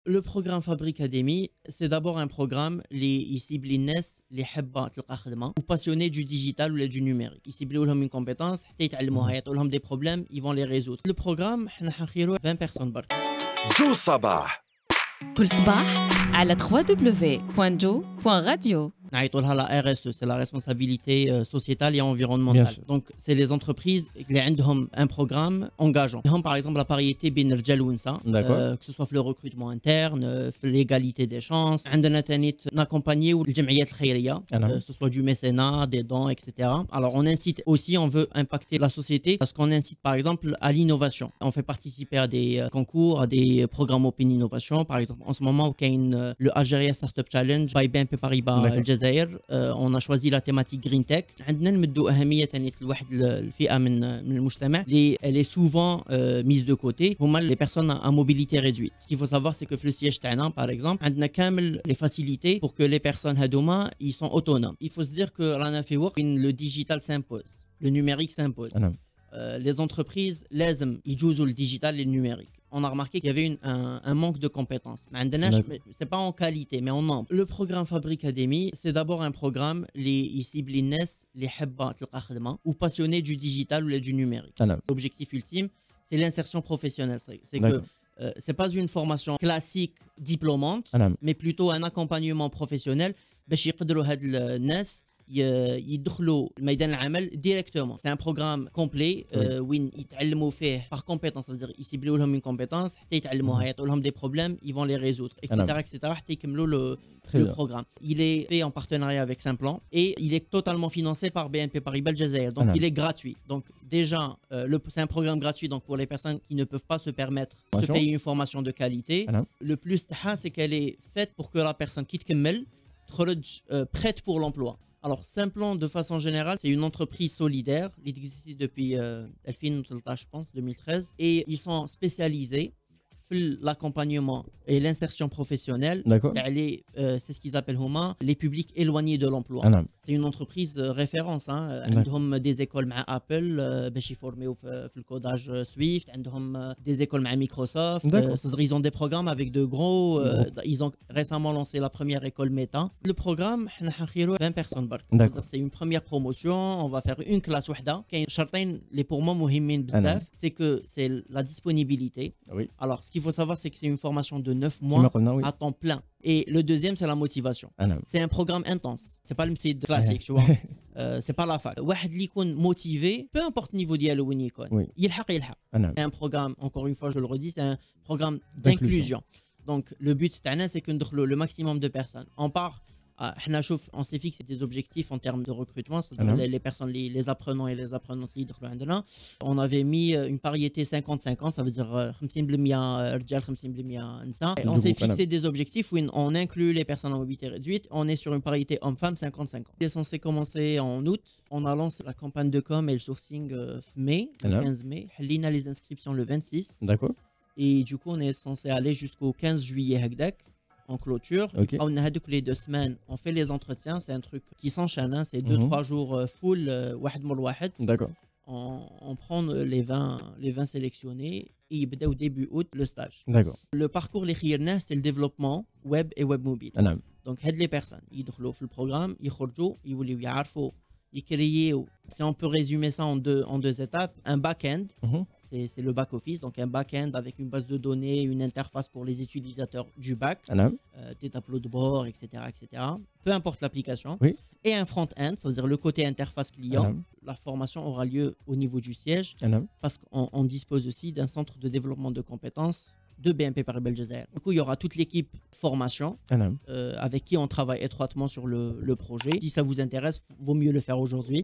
Le programme Fabricademy, c'est d'abord un programme qui cible les NES, les حابة تلقى خدمة ou passionnés du digital ou du numérique. Ils ciblent لهم une compétence, حتى يتعلموها يعطوا لهم des problèmes, ils vont les résoudre. Le programme, حنا حنخيروا 20 personnes برك. جو صباح كل صباح على www.jo.radio. نعيطوا لها la RSE, c'est la responsabilité sociétale et environnementale. Donc, c'est les entreprises qui ont un programme engageant. Ils ont par exemple la parité بين الرجال والنساء, que ce soit le recrutement interne, l'égalité des chances. عندنا ثاني نaccompagner الجمعيات الخيرية, que ce soit du mécénat, des dons, etc. Alors, on incite aussi, on veut impacter la société parce qu'on incite par exemple à l'innovation. On fait participer à des concours, à des programmes Open Innovation. Par exemple, en ce moment, il y a le Algeria Startup Challenge by BNP Paribas. On a choisi la thématique Green Tech. عندنا نمدوا أهمية ثانية لواحد الفئة من المجتمع اللي elle est souvent mise de côté. هما les personnes à mobilité réduite. Ce qu'il faut savoir, c'est que في السياج تاعنا par exemple عندنا كامل les facilités pour que les personnes هادوما ils sont autonomes. Il faut se dire que رانا في وقت le digital s'impose, le numérique s'impose. Les entreprises لازم يجوزوا le digital et le numérique. On a remarqué qu'il y avait un manque de compétences. C'est pas en qualité, mais en nombre. Le programme Fabricademy, c'est d'abord un programme qui cible les NES, les حابة تلقى خدمة ou passionnés du digital ou du numérique. L'objectif ultime, c'est l'insertion professionnelle. C'est que c'est pas une formation classique diplômante, mais plutôt un accompagnement professionnel باش يقدروا هاد الناس يدخلوا الميدان العمل directement. C'est un programme complet وين يتعلموا فيه par compétence, ça veut dire يسيبلوا لهم une compétence حتى يتعلموها يعطوا لهم des problèmes, ils vont les résoudre, etc. حتى يكملوا le programme. Il est fait en partenariat avec Simplan et il est totalement financé par BNP Paribas Algérie. Donc il est gratuit. Donc déjà, c'est un programme gratuit donc pour les personnes qui ne peuvent pas se permettre de se payer une formation de qualité. Le plus c'est qu'elle est faite pour que la personne qui تكمل تخرج prête pour l'emploi. Alors, Simplan, de façon générale, c'est une entreprise solidaire. Il existe depuis 2013, je pense, 2013. Et ils sont spécialisés dans l'accompagnement et l'insertion professionnelle. C'est ce qu'ils appellent les publics éloignés de l'emploi. C'est une entreprise référence. Ils ont des écoles avec Apple, ils formés dans le codage Swift. Ils ont des écoles avec Microsoft. Ils ont des programmes avec de gros. Ils ont récemment lancé la première école Meta. Le programme, 20 personnes. C'est une première promotion. On va faire une classe. Les pour moi, c'est que c'est la disponibilité. Alors, ce qu'il faut savoir, c'est que c'est une formation de 9 mois à temps plein. Et le deuxième, c'est la motivation. C'est un programme intense. C'est pas le MCD classique, tu vois. C'est pas la fac. واحد اللي يكون motivé, peu importe niveau ديالو وين يكون, يلحق. C'est un programme, encore une fois, je le redis, c'est un programme d'inclusion. Donc, le but, c'est que nous le maximum de personnes. On part. On s'est fixé des objectifs en termes de recrutement, c'est-à-dire les personnes, les apprenants et les apprenantes qui sont. On avait mis une pariété 50-50, ça veut dire 50% رجال 50% نساء. On s'est fixé des objectifs où on inclut les personnes en mobilité réduite. On est sur une parité homme-femme 50-50. Il est censé commencer en août. On a lancé la campagne de com et le sourcing mai, le 15 mai. On a les inscriptions le 26. D'accord. Et du coup, on est censé aller jusqu'au 15 juillet en clôture. On a les 2 semaines, on fait les entretiens, c'est un truc qui s'enchaîne, c'est 2-3 jours full, D'accord. On prend les 20 sélectionnés et au début août le stage. D'accord. Le parcours les khirna, c'est le développement web et web mobile. Donc les personnes, ils entrent dans le programme, ils sortent, ils voulaient يعرفوا, ils créent, si on peut résumer ça en deux étapes, un back-end. C'est le back-office, donc un back-end avec une base de données, une interface pour les utilisateurs du back, des tableaux de bord, etc. Peu importe l'application. Et un front-end, ça veut dire le côté interface client. La formation aura lieu au niveau du siège parce qu'on dispose aussi d'un centre de développement de compétences de BNP Paribas Algérie. Du coup, il y aura toute l'équipe formation avec qui on travaille étroitement sur le projet. Si ça vous intéresse, vaut mieux le faire aujourd'hui.